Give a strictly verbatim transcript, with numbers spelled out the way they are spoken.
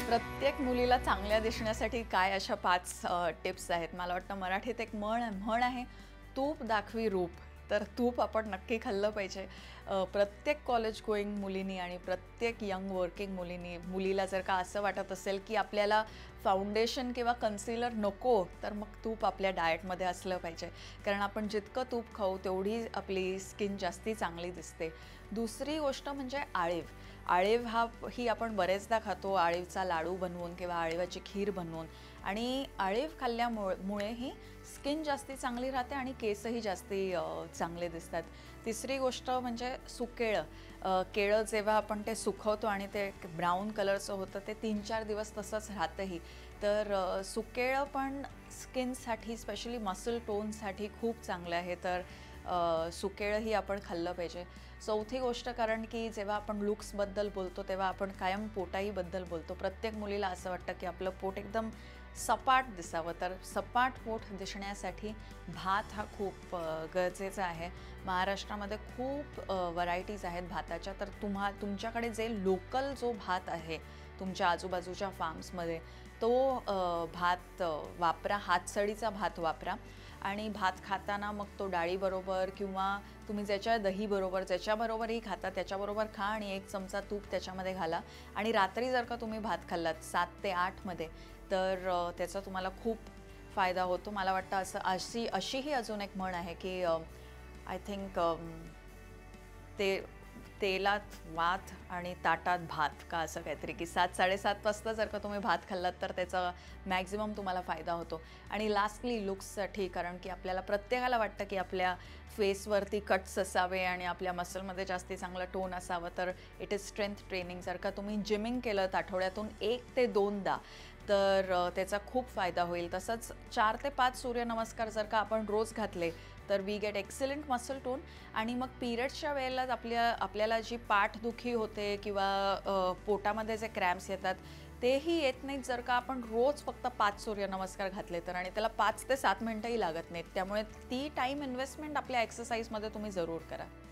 प्रत्येक मुलीला चांगल्या दिसण्यासाठी काय अशा पाच टिप्स आहेत. मला वाटतं मराठीत एक म्हण म्हण आहे, तूप दाखवी रूप. तर तूप आपण नक्की खाल्लं पाहिजे. प्रत्येक कॉलेज गोईंग मुलींनी आणि प्रत्येक यंग वर्किंग मुलींनी मुलीला जर का असं वाटत असेल की आपल्याला फाउंडेशन किंवा कन्सिलर नको, तर मग तूप आपल्या डाएटमध्ये असलं पाहिजे. कारण आपण जितकं तूप खाऊ तेवढी आपली स्किन जास्ती चांगली दिसते. दुसरी गोष्ट म्हणजे आळीव. आळीव हा ही आपण बरेचदा खातो, आळीवचा लाडू बनवून किंवा आळीवाची खीर बनवून. आणि आळीव खाल्ल्यामुळे ही स्किन जास्ती चांगली राहते आणि केसही जास्ती चांगले दिसतात. तिसरी गोष्ट म्हणजे सुकेळं. केळं जेव्हा आपण ते सुकवतो आणि ते ब्राऊन कलरचं होतं, ते तीन चार दिवस तसंच राहतंही. तर सुकेळं पण स्किनसाठी, स्पेशली मसल टोनसाठी खूप चांगलं आहे. तर सुकेळंही आपण खाल्लं पाहिजे. चौथी गोष्ट, कारण की जेव्हा आपण लुक्सबद्दल बोलतो तेव्हा आपण कायम पोटाईबद्दल बोलतो. प्रत्येक मुलीला असं वाटतं की आपलं पोट एकदम सपाट दिसावं. तर सपाट पोट दिसण्यासाठी भात हा खूप गरजेचा आहे. महाराष्ट्रामध्ये खूप व्हरायटीज आहेत भाताच्या. तर तुम्हा तुमच्याकडे जे लोकल जो भात आहे तुमच्या आजूबाजूच्या फार्म्समध्ये, तो भात वापरा. हातसडीचा भात वापरा. आणि भात खाताना मग तो डाळीबरोबर किंवा तुम्ही ज्याच्या दहीबरोबर ज्याच्याबरोबरही खाता त्याच्याबरोबर खा आणि एक चमचा तूप त्याच्यामध्ये घाला. आणि रात्री जर का तुम्ही भात खाल्लात सात ते आठमध्ये, तर त्याचा तुम्हाला खूप फायदा होतो. मला वाटतं असं अशी अशीही अजून एक म्हण आहे की आय थिंक ते तेलात वात आणि ताटात भात का असं काहीतरी, की सात साडेसात वाजता जर का तुम्ही भात खाल्लात तर त्याचा मॅक्झिमम तुम्हाला फायदा होतो. आणि लास्टली लुक्ससाठी, कारण की आपल्याला प्रत्येकाला वाटतं की आपल्या फेसवरती कट्स असावे आणि आपल्या मसलमध्ये जास्ती चांगला टोन असावं. तर इट इज स्ट्रेंथ ट्रेनिंग. जर का तुम्ही जिमिंग केलं आठवड्यातून एक ते दोनदा, तर त्याचा खूप फायदा होईल. तसंच चार ते पाच सूर्यनमस्कार जर का आपण रोज घातले तर we get excellent muscle tone. आणि मग पिरियड्सच्या वेळेला आपल्या आपल्याला जी पाठदुखी होते किंवा पोटामध्ये जे क्रॅम्प्स येतात तेही येत नाहीत जर का आपण रोज फक्त पाच सूर्यनमस्कार घातले तर. आणि त्याला पाच ते सात मिनटंही लागत नाहीत. त्यामुळे ती टाईम इन्व्हेस्टमेंट आपल्या एक्सरसाइजमध्ये तुम्ही जरूर करा.